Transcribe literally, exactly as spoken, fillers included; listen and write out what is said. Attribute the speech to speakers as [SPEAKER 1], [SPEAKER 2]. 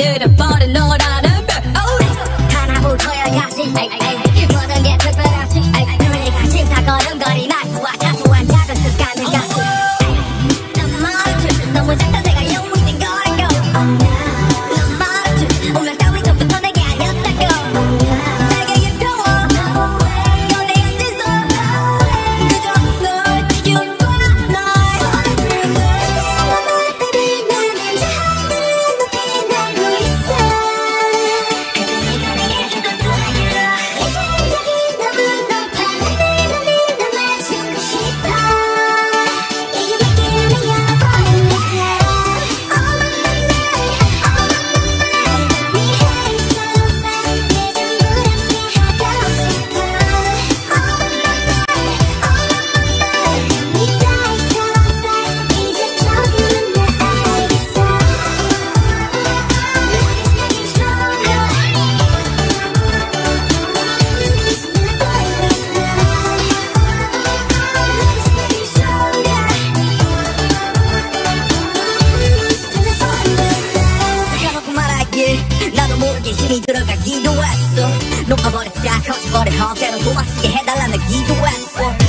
[SPEAKER 1] 늘어버린 너라는 별 하나부터 열까지 모든 게 특별하지 그러니까 심사걸음거리 말투와 사소한 작은 습관들 같이 넌 말했지 너무 작다 내가 영웅이 된 거라고 넌 말했지 운명 따위 전부터 내게 아니었다고 내게 유평워 너네 안돼서 그저 널 지켜온 거야 나도 모르게 힘이 들어가기도 했어 높아버린 스카 커져버린 헛대로 도망치게 해달라는 기도했어